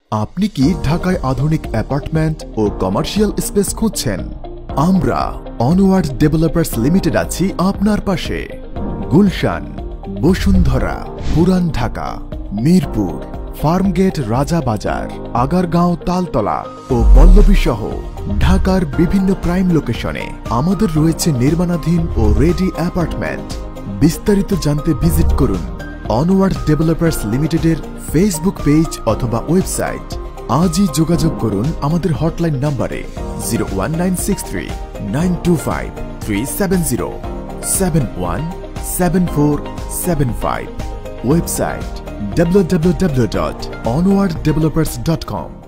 আপনি কি ঢাকায় আধুনিক অ্যাপার্টমেন্ট ও কমার্শিয়াল স্পেস খুঁজছেন? আমরা অনওয়ার্ড ডেভেলপার্স লিমিটেড আছি আপনার পাশে। গুলশান, বসুন্ধরা, পুরান ঢাকা, মিরপুর, ফার্মগেট, রাজাবাজার, আগারগাঁও, তালতলা ও পল্লবী সহ ঢাকার বিভিন্ন প্রাইম লোকেশনে আমাদের রয়েছে নির্মাণাধীন ও রেডি অ্যাপার্টমেন্ট। বিস্তারিত জানতে ভিজিট করুন অনওয়ার্ড ডেভেলপার্স লিমিটেডের ফেসবুক পেজ অথবা ওয়েবসাইট। আজই যোগাযোগ করুন আমাদের হটলাইন নম্বরে 01963 925 370 717475। Website www.onwarddevelopers.com।